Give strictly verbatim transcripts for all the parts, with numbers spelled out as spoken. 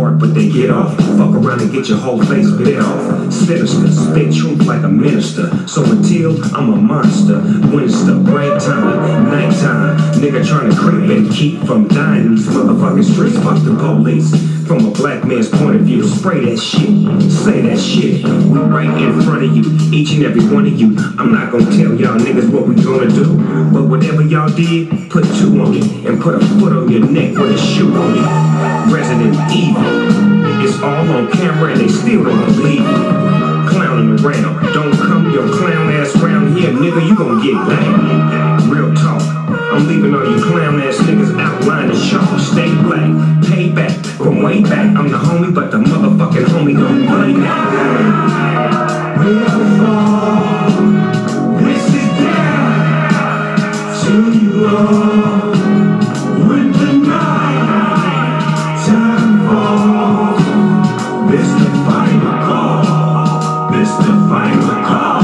hard, but they get off. Fuck around and get your whole face bit off. Sinister, spit truth like a minister. So until I'm a monster, winter, break time, nighttime, nigga trying to creep and keep from dying. These motherfucking streets, fuck the police. From a black man's point of view, spray that shit, say that shit. We right in front of you, each and every one of you. I'm not gonna tell y'all niggas what we gonna do, but whatever y'all did, put two on it and put a foot on your neck with a shoe on it. Resident Evil, it's all on camera and they still don't believe you. Clowning around, don't come your clown ass round here, nigga, you gon' get laid. Real talk, I'm leaving all you clown ass niggas outline the show. Stay black, pay back from way back. I'm the homie, but the motherfucking homie gon' play now. We'll fall, this is down to you all. When the night time falls, this the final call. This the final call.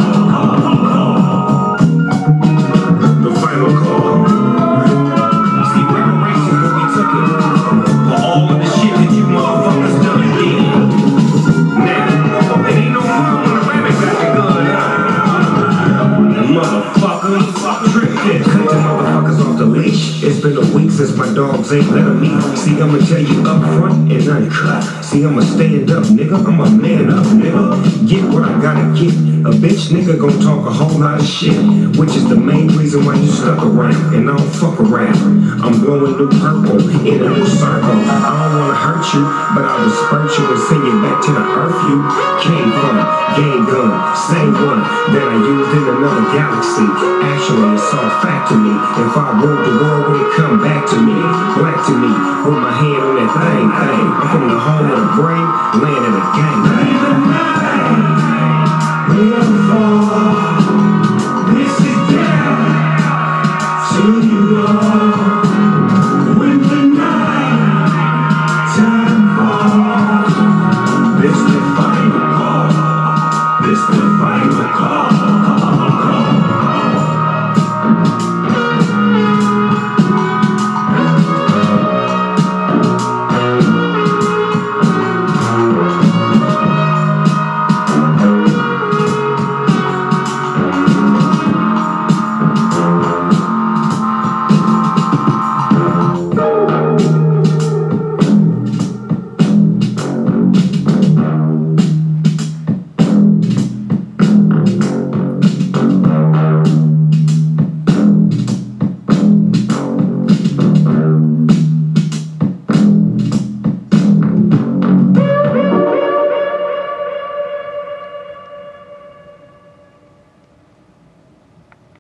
The final call. See, we were racing, but we took it. For all of the shit that you motherfuckers done did. Now, it ain't no more when the rabbit got the gun. Motherfuckers, trick that, cut the motherfuckers off the leash. It's been a week since my dogs ain't let them eat. See, I'ma tell you up front and uncut. See, I'ma stand up, nigga. I'm a man up, nigga. Get what I gotta get. A bitch nigga gon' talk a whole lot of shit, which is the main reason why you stuck around. And I don't fuck around. I'm blowing new purple in a new circle. I don't wanna hurt you, but I'll disperse you and send you back to the earth you came from. Game gun, same one that I used in another galaxy. Actually, it's all fact to me. If I ruled the world, would it come back to me? Black to me, with my hand on that thing, thing. I'm from the home of the brave, land of the gang.